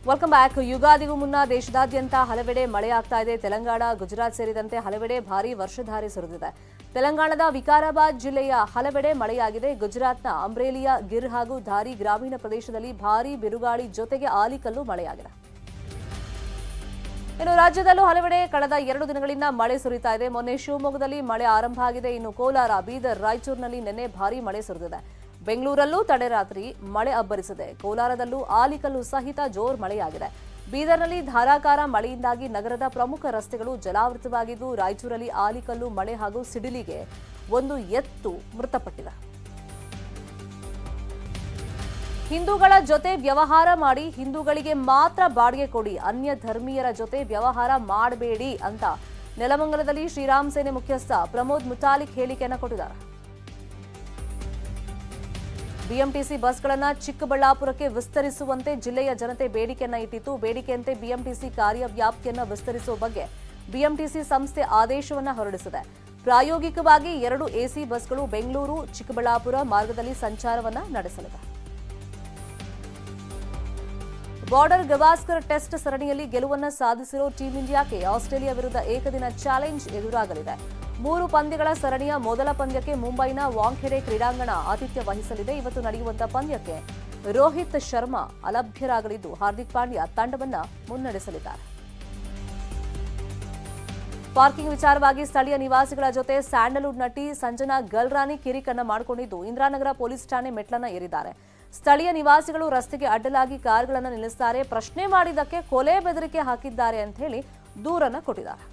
Welcome back. ಯುಗಾದಿಗೂ ಮುನ್ನ ದೇಶದಾದ್ಯಂತ ಹಲವೆಡೆ ಮಳೆಯಾಗ್ತಾ ಇದೆ. ತೆಲಂಗಾಣ, ಗುಜರಾತ್ ಸೇರಿದಂತೆ ಹಲವೆಡೆ ಭಾರೀ ವರ್ಷಧಾರೆ ಸುರಿದಿದೆ. ತೆಲಂಗಾಣದ ವಿಕಾರಾಬಾದ್ ಜಿಲ್ಲೆಯ ಹಲವೆಡೆ ಮಳೆಯಾಗಿದೆ. ಗುಜರಾತ್ನ ಅಮ್ರೇಲಿಯಾ, ಗಿರ್ ಹಾಗೂ ಧಾರಿ ಗ್ರಾಮೀಣ ಪ್ರದೇಶದಲ್ಲಿ ಭಾರೀ ಬಿರುಗಾಳಿ ಜೊತೆಗೆ ಆಲಿಕಲ್ಲು ಮಳೆಯಾಗಿದೆ. ಇನ್ನು ರಾಜ್ಯದಲ್ಲೂ ಹಲವೆಡೆ ಕಳೆದ 2 ದಿನಗಳಿಂದ ಮಳೆ ಸುರಿತಾ ಇದೆ. ಮೊನ್ನೆ ಶಿವಮೊಗ್ಗದಲ್ಲಿ ಮಳೆ ಆರಂಭ ಆಗಿದೆ. ಇನ್ನು ಕೋಲಾರ, ಬೀದರ್, ರಾಯಚೂರಿನಲ್ಲಿ ನಿನ್ನೆ ಭಾರೀ ಮಳೆ ಸುರಿದಿದೆ. ಬೆಂಗಳೂರಲ್ಲೂ ತಡರಾತ್ರಿ ಮಳೆ ಅಬ್ಬರಿಸಿದೆ. ಕೋಲಾರದಲ್ಲೂ ಆಲಿಕಲ್ಲು ಸಹಿತ ಜೋರ್ ಮಳೆಯಾಗಿದೆ. ಬೀದರ್ನಲ್ಲಿ ಧಾರಾಕಾರ ಮಳೆಯಿಂದಾಗಿ ನಗರದ ಪ್ರಮುಖ ರಸ್ತೆಗಳು ಜಲಾವೃತವಾಗಿದ್ದು, ರಾಯಚೂರಲ್ಲಿ ಆಲಿಕಲ್ಲು ಮಳೆ ಹಾಗೂ ಸಿಡಿಲಿಗೆ ಒಂದು ಎತ್ತು ಮೃತಪಟ್ಟಿದೆ. ಹಿಂದೂಗಳ ಜೊತೆ ವ್ಯವಹಾರ ಮಾಡಿ ಹಿಂದೂಗಳಿಗೆ ಮಾತ್ರ ಬಾಡಿಗೆ ಕೊಡಿ, ಅನ್ಯ ಧರ್ಮೀಯರ ಜೊತೆ ವ್ಯವಹಾರ ಮಾಡಬೇಡಿ ಅಂತ ನೆಲಮಂಗಲದಲ್ಲಿ ಶ್ರೀರಾಮ್ ಸೇನೆ ಮುಖ್ಯಸ್ಥ ಪ್ರಮೋದ್ ಮುತಾಲಿಕ್ ಹೇಳಿಕೆಯನ್ನು ಕೊಟ್ಟಿದ್ದಾರೆ. ಬಿಎಂಟಿಸಿ ಬಸ್ಗಳನ್ನು ಚಿಕ್ಕಬಳ್ಳಾಪುರಕ್ಕೆ ವಿಸ್ತರಿಸುವಂತೆ ಜಿಲ್ಲೆಯ ಜನತೆ ಬೇಡಿಕೆಯನ್ನ ಇಟ್ಟಿತ್ತು. ಬೇಡಿಕೆಯಂತೆ ಬಿಎಂಟಿಸಿ ಕಾರ್ಯವ್ಯಾಪ್ತಿಯನ್ನು ವಿಸ್ತರಿಸುವ ಬಗ್ಗೆ ಬಿಎಂಟಿಸಿ ಸಂಸ್ಥೆ ಆದೇಶವನ್ನು ಹೊರಡಿಸಿದೆ. ಪ್ರಾಯೋಗಿಕವಾಗಿ 2 ಎಸಿ ಬಸ್ಗಳು ಬೆಂಗಳೂರು ಚಿಕ್ಕಬಳ್ಳಾಪುರ ಮಾರ್ಗದಲ್ಲಿ ಸಂಚಾರವನ್ನ ನಡೆಸಲಿವೆ. ಬಾರ್ಡರ್ ಗವಾಸ್ಕರ್ ಟೆಸ್ಟ್ ಸರಣಿಯಲ್ಲಿ ಗೆಲುವನ್ನು ಸಾಧಿಸಿರೋ ಟೀಂ ಇಂಡಿಯಾಕ್ಕೆ ಆಸ್ಟ್ರೇಲಿಯಾ ವಿರುದ್ಧ ಏಕದಿನ ಚಾಲೆಂಜ್ ಎದುರಾಗಲಿದೆ. 3 ಪಂದ್ಯಗಳ ಸರಣಿಯ ಮೊದಲ ಪಂದ್ಯಕ್ಕೆ ಮುಂಬೈನ ವಾಂಖೆಡೆ ಕ್ರೀಡಾಂಗಣ ಆತಿಥ್ಯ ವಹಿಸಲಿದೆ. ಇವತ್ತು ನಡೆಯುವಂತಹ ಪಂದ್ಯಕ್ಕೆ ರೋಹಿತ್ ಶರ್ಮಾ ಅಲಭ್ಯರಾಗಲಿದ್ದು, ಹಾರ್ದಿಕ್ ಪಾಂಡ್ಯ ತಂಡವನ್ನು ಮುನ್ನಡೆಸಲಿದ್ದಾರೆ. ಪಾರ್ಕಿಂಗ್ ವಿಚಾರವಾಗಿ ಸ್ಥಳೀಯ ನಿವಾಸಿಗಳ ಜೊತೆ ಸ್ಯಾಂಡಲ್ವುಡ್ ನಟಿ ಸಂಜನಾ ಗಲ್ರಾನಿ ಕಿರಿಕನ್ನ ಮಾಡಿಕೊಂಡಿದ್ದು, ಇಂದಿರಾನಗರ ಪೊಲೀಸ್ ಠಾಣೆ ಮೆಟ್ಲನ್ನ ಏರಿದ್ದಾರೆ. ಸ್ಥಳೀಯ ನಿವಾಸಿಗಳು ರಸ್ತೆಗೆ ಅಡ್ಡಲಾಗಿ ಕಾರ್ಗಳನ್ನು ನಿಲ್ಲಿಸುತ್ತಾರೆ, ಪ್ರಶ್ನೆ ಮಾಡಿದ್ದಕ್ಕೆ ಕೊಲೆ ಬೆದರಿಕೆ ಹಾಕಿದ್ದಾರೆ ಅಂತ ಹೇಳಿ ದೂರನ್ನ ಕೊಟ್ಟಿದ್ದಾರೆ.